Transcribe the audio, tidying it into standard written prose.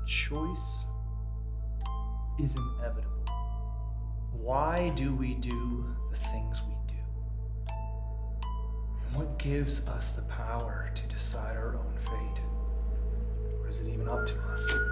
Choice is inevitable. Why do we do the things we do? And what gives us the power to decide our own fate? Or is it even up to us?